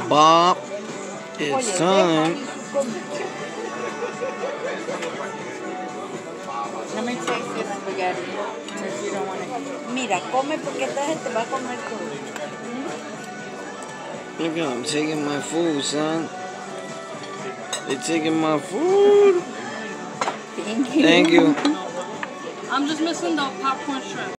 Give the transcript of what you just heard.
Bob, it's time. Let me taste this spaghetti since you don't want to. Mira, come porque esta gente va a comer todo. Look at them taking my food, son. They're taking my food. Thank you. Thank you. I'm just missing the popcorn shrimp.